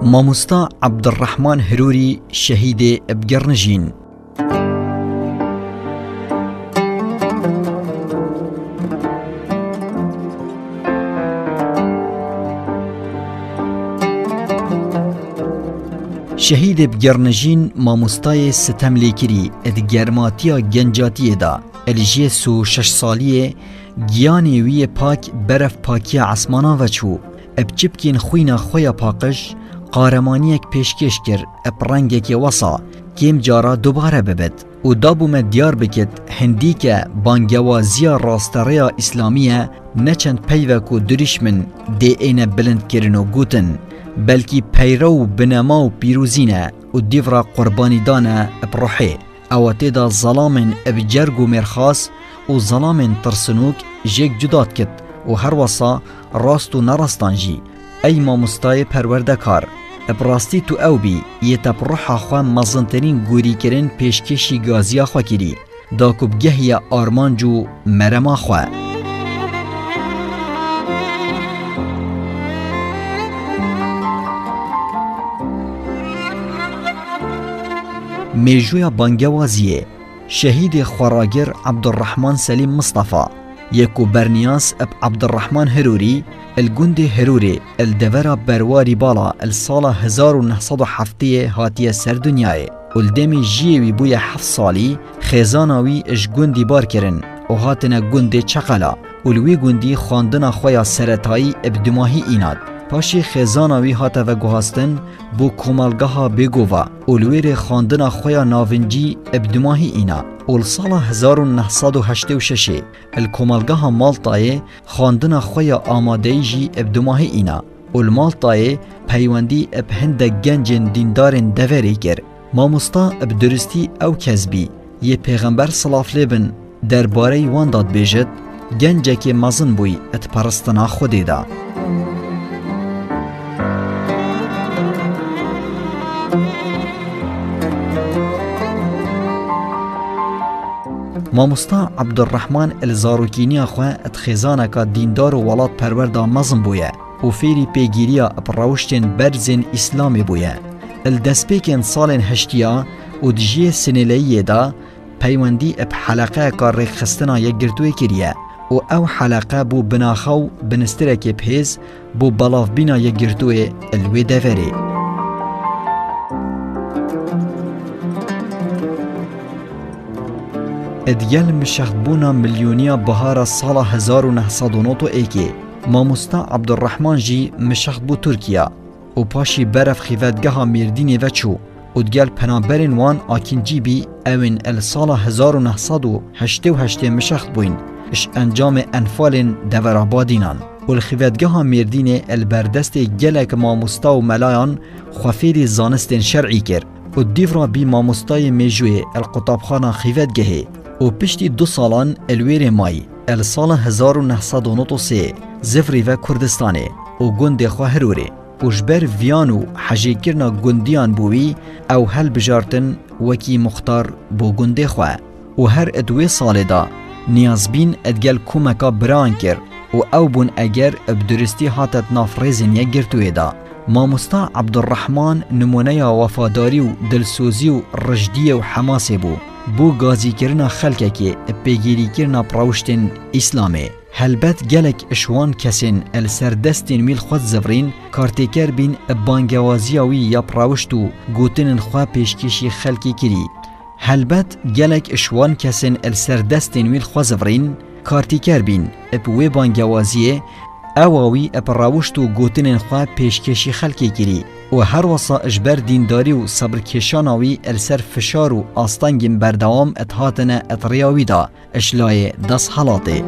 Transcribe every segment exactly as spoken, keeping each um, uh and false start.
مامۆستا عەبدوڕەحمان هەرۆری شەهیدێ بگەڕنژین. شەهیدێ بگەڕنژین مامۆستایê sitem lêkirî ed germatiya gencatiyê da elijê sû şeş saliyê giyanê wî yê pak beref pakiya esmanan veçû eb çipkên xwîna xwe ya paqij qaremaniyek pêşkêş kir eb rengekê wesa kêm cara dubare bibit û dabûme diyar bikit hindîke bangewaziya rastereya îslamî ye ne çend peyvek û dirîşmin dê êne bilindkirin û gotin belkî peyre û binema û pîrozî ne û dîvra qurbanîdan e eb ruhê ewa têda zelamên eb cerg û mêrxas û zelamên tirsinûk jêk cuda dikit û her wesa rast û nerastan jî ey mamostayê perwerdekar eb rastî tu ew bî yê te bi ruha xwe mezintirîn gorîkirin pêşkêşî gaziya xwe kirî da ku bi gehiya armanc û merema xwe. Mêjoya bangewaziyê şehîdê xwaragir Abdurrahman Selim Mustafa yê ku berniyas eb Abdurrahman Herûrî el gundê Herûrê el devera berwarî bala el sala hezar û neh sed û hefteyê hatiye ser dunyayê û li demê jiyê wî bûye heft salî xêzana wî ji gundî bar kirin û hatine gundê Çeqela û li wî gundî xwandina xwe ya seretayî eb dimahî înad. Paşê xêzana wî hate veguhastin bû komelgeha Bêgova û li wêrê xwandina xwe ya navincî eb dimahî îna û li sala hezar û neh sed û heştê û şeşê el komelgeha Maltayê xwandina xwe ya amadeyî jî eb dimahî îna û li Maltayê peywendî eb hindek gencên dîndarên deverê kir. Mamosta eb duristî ew kes bî yê pêxember silav lêbin derbareyî wan dadbêjit gencekê mezin bûyî et peristina Xwedê da. مامۆستا عەبدوڕەحمان el zarokîniya xwe et xêzaneka dîndar û welat perwerda mezin bûye û fêrî pêgîriya eb rewiştên berzên îslamê bûye. El destpêkên salên heştiya û di jiyê sinêleyiyê da peywendî eb heleqeyeka rêkxistina yekgirtûyê kiriye û ew heleqe bû binaxew binistirekê pêz bû belavbîna yekgirtûyê el wê deverê. ادگل مشخبونا ملیونیا بهارا سال هزار و نهصد و نود و یکی مامۆستا عەبدوڕەحمان جی مشخبو ترکیا و پاشی برف خیوتگاه میردینی وچو و دگل پنابرین وان آکینجی بی اوین ال سال هزار و نهصد و هشت و هشت مشخت بوین اش انجام انفال دورابادینان و الخیوتگاه میردین البردست گلک مامۆستا و ملایان خوفیر زانستین شرعی کر و دیورا بی مامۆستای میجوی القطابخانه خیوتگاهی و پشتی دو سالان الویر مای ال سال هزار و نهصد و نود و سه زفری و کردستانه و گند خو هروری و جبر ویانو حجیکرنا گندیان بوی او هل بجارتن وکی مختار بو گند خو و هر ادوی سال دا نیازبین ادگل کومکا بران کر و او بون اگر ابدرستی هاتت نافریزن یک گرتوی دا. مامۆستا عەبدوڕەحمان نمونه وفاداری و دلسوزی و رجدی و حماسی بو بو گازیکرنا خلککی پیگیریکرنا پروشتن اسلامی هلبت گلک اشوان کسین ال سردستین میل خود زفرین کارتیکر بین بانگوازیاوی یا پروشتو گوتنن خواه پیشکشی خلکی کری هلبت گلک اشوان کسین ال سردستین میل خود زفرین کارتیکر بین اپوی بانگوازیه اواوی اپ راوشت و گوتنین خواه پیشکشی خلکی کری و هر وصا اجبر دینداری و صبرکشاناوی السر فشار و آستانگین بردوام اتهاتن اتریاوی دا اشلای دست حالاته.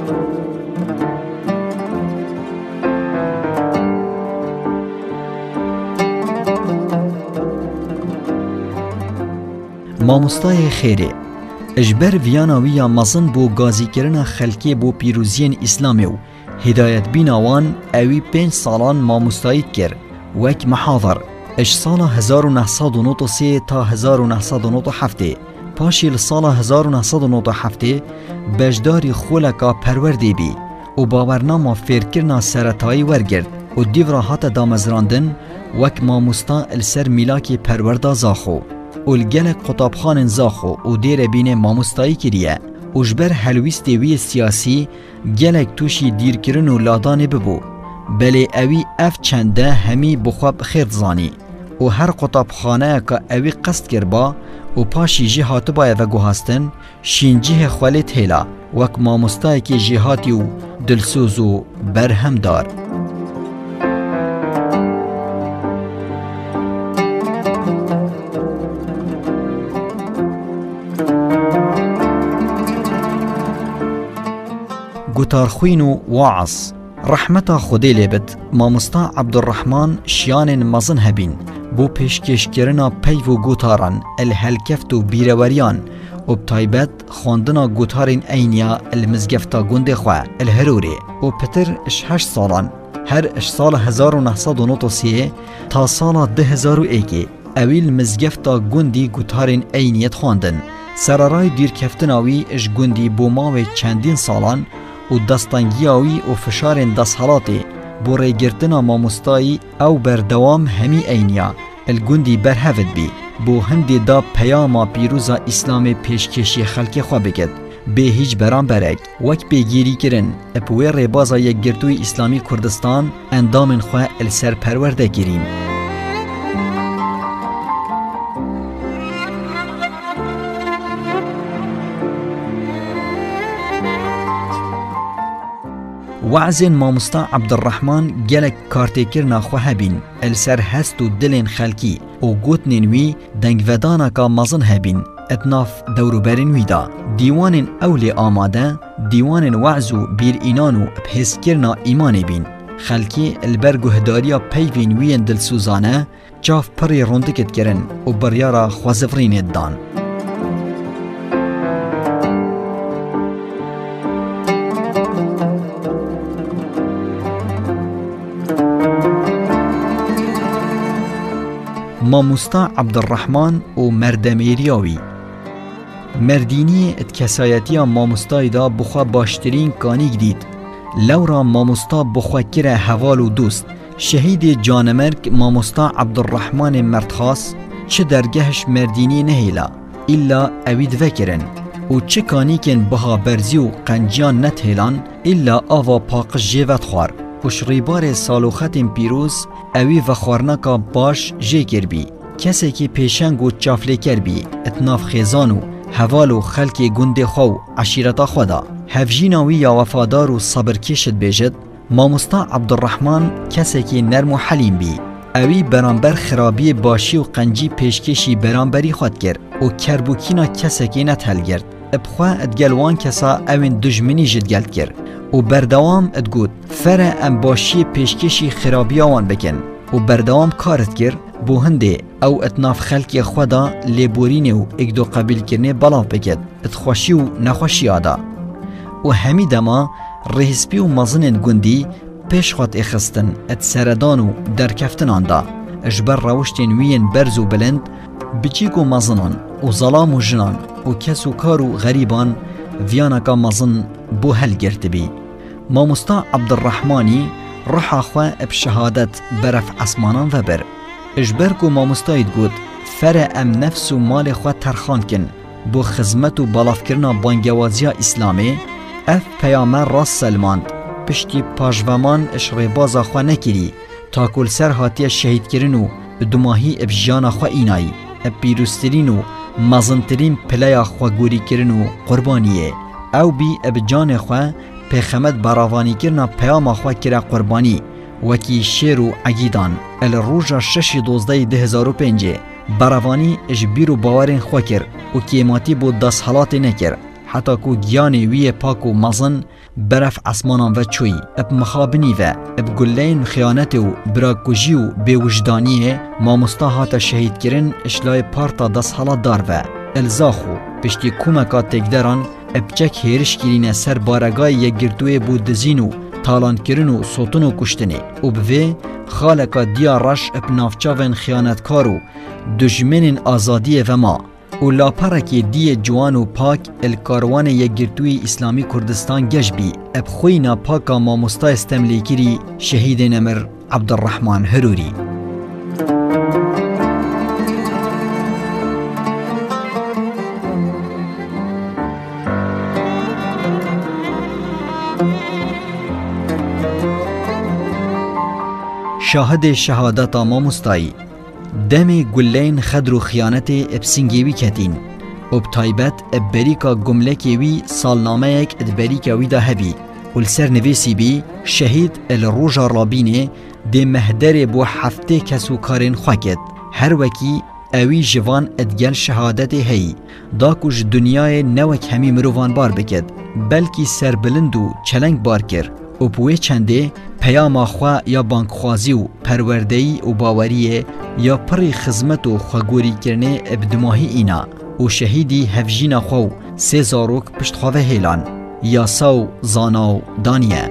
مامۆستای خیره اجبر ویاناوی یا مزن بو گازی کرنا خلکی بو پیروزین اسلامی و هدایت بیناوان اوی پنج سالان مامۆستاییت کر وک محاضر اش سال هزار و نهصد و نود و سه تا هزار و نهصد و نود و هفت پاشی لسال هزار و نهصد و نود و هفت بجداری خولکا پروردی بی و باورنامه فیرکرنا سرطایی ورگرد و دیو را هات دامزراندن وک ماموستا السر میلاکی پروردا زاخو و الگلک قطابخان زاخو و دیر بین ماموستایی کریه و جبر حلویست وی سیاسی گلک توشی دیر کرن و لادان ببو بله اوی اف چنده همی بخواب خیرد زانی و هر قطابخانه که اوی قصد کربا و پاشی جهات بای و گوهستن شینجیه خوالی تیلا وک ماموستایی که جهاتی و دلسوز و برهم دار. گوتارخوین و واعظ رحمتا خودی لبد ماموستا عبدالرحمن شیان مزن هبین بو پیشکشکرنا پیو و گوتاران الهلکفت و بیروریان و بتایبت خواندنا گوتارین اینیا المزگفتا گنده خواه الهروری و پتر اش هشت سالان هر اش سال هزار و نهصد و نود و سه تا سال ده هزار و ایکی اویل مزگفتا گندی گوتارین اینیت خواندن سرارای دیر کفتناوی اش گندی بو ماوی چندین سالان و دستانگیاوی و فشار دستحالاتی بو ریگرتنا ماموستایی او بردوام همی اینیا الگندی برهفت بی بو هندی دا پیاما پیروزا اسلام پیشکشی خلق خواه بگد به هیچ بران برگ وک بگیری کرن اپوی ریبازا یک گرتوی اسلامی کردستان اندام خواه السر پرورده گیریم. وعزین ماموستا عبدالرحمن گلک کارتیکر ناخواه هبین السر هست و دلین خلکی و گوتنین وی دنگ ودانا کا مزن هبین اتناف دوروبرین ویدا دیوانین اولی آماده دیوانین وعزو بیر اینانو بحسکرنا ایمان بین خلکی البرگو هداریا پیوین وین دلسوزانه جاف پری روندکت کرن و بریارا خوازفرین دان. ماموستا عبدالرحمن و مردمیریاوی مردینی اتکسایتی ماموستای دا بخوا باشترین کانیگ دید لورا ماموستا بخوا کره حوال و دوست شهید جانمرگ ماموستا عبدالرحمن مردخاص چه درگهش مردینی نهیلا الا اوید وکرن و چه کانیکن بها برزی و قنجیان نتهیلان الا آوا پاقش جیوت خوار و شریبار سالوخت پیروز اوی و خورنکا باش جه کر بی کسی که پیشنگ و چافله کر بی اتناف خیزانو حوال و خلق گنده خو عشیرتا خدا هفجیناوی یا وفادار و صبر کشت بیجد ماموستا عبدالرحمن کسی که نرم و حلیم بی اوی برانبر خرابی باشی و قنجی پیشکشی برانبری خود کرد و کربوکینا کسی که نتهل گرد ابخواه ادگلوان کسا اوین دجمنی جد گلد کرد و بردوام ادگود فره ام باشی پیشکشی خرابی آوان بکن و بردوام کارت کر بو هنده او اتناف خلقی خدا لیبورین و اگدو قبیل کرنه بلاو بکد اتخوشی و نخوشی آدا و همی دما رهسپی و مزنین گندی پیش خود اخستن ات سردان و درکفتن آندا اجبر روشتین وین برز و بلند بچیک و مزنان و ظلام و جنان و کس و کار و غریبان ویانکا مزن بو هل گرت بی ماموستا عبدالرحمانی روح خواه اب شهادت برف اسمانان و بر اجبر کو ماموستایید گود فر ام نفس و مال خواه ترخان کن بو خزمت و بالاف کرنا بانگوازیا اسلامی اف پیامر راست سلماند پشتی پاجومان اشریبازا خواه نکری تا کل سر هاتی شهید کرن و دماهی اب جانا خواه اینایی اب پیروسترین و مزنترین پلیا خواه گوری کرن و قربانیه او بی اب جان خواه پیخمت براوانی کرنا پیام خواه کرا قربانی وکی شیر و عگیدان الروژا شش دوزده ده هزار و پنجه براوانی اجبیر و باورین خواه کر و کیماتی بود دست حالات نکر حتی کو گیانی وی پاک و مزن برف اسمانان و چوی اب مخابنی و اب گلین خیانت و براکوژی و بیوجدانیه ماموستا هاتا شهید کرن اشلای پارتا دست حالات دار و الزاخو پشتی کومکا تکدران ابچک هیرش کرینه سر بارگای یک گردوی بود دزینو تالان کرن و سوتن و کشتنه و بوه خالکا دیا رش اب نافچاون خیانتکارو دجمنین آزادی و ما و لاپرکی دی جوان و پاک الکاروان یک گردوی اسلامی کردستان گش بی اب خوینا پاکا ماموستا استملی کری شهید نمر عبدالرحمن هروری. شاهد شهادت مامۆستایی دم گلین خدر و خیانت ابسنگیوی کتین و بتایبت ابریکا گملکیوی سالنامه یک ادبریکا وی دا هبی و لسر نویسی بی شهید الروژا رابینه ده مهدر بو هفته کسو کارین خواکت هر وکی اوی جوان ادگل شهادت هی دا کش دنیای نوک همی مروان بار بکد بلکی سر بلند و چلنگ بار کر و بوی چنده پیام خوا یا بانکخوازی و پروردهی و باوریه یا پری خزمت و خواگوری کرنه ابدماهی اینا و شهیدی هفجین خو سه زاروک پشتخواه هیلان یاسا و زانا و دانیه.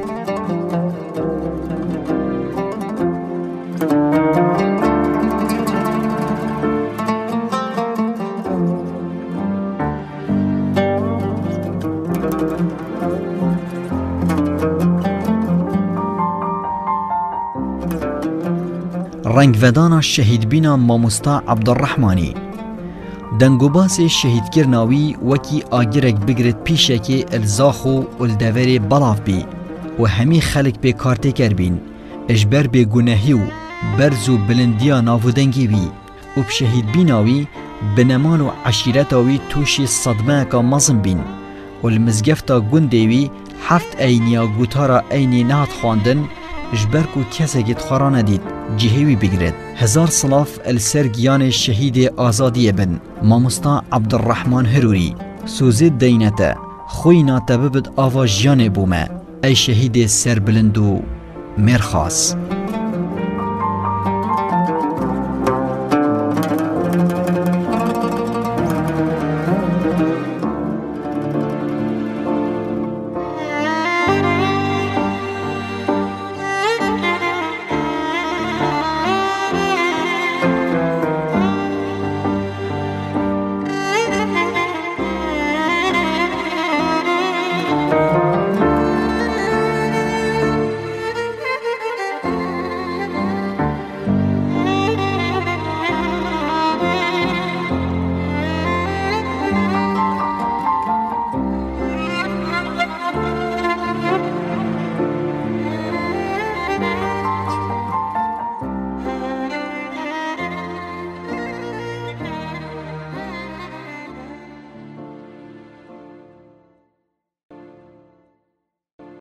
رنگ ودانا شهید بینا مامۆستا عبدالرحمانی دنگوباس شهید کرناوی وکی آگرک بگرد پیشه که الزاخ و الدور بلاف بی و همی خلق به کارته کر بین اجبر به گناهی و برز و بلندیا ناودنگی بی و بشهید بیناوی بنمان و عشیرتاوی توشی صدمه که مزم بین و المزگفتا گندوی هفت اینیا گوتارا اینی نهات خواندن اجبر کو کسی که تخارانه دید جهوی بگرد هزار صلاف السر گیان شهید آزادی بن مامۆستا عبدالرحمن هروری سوزید دینته خوی ناتبه بد آوا جیان بومه ای شهید سر بلند و مرخاص.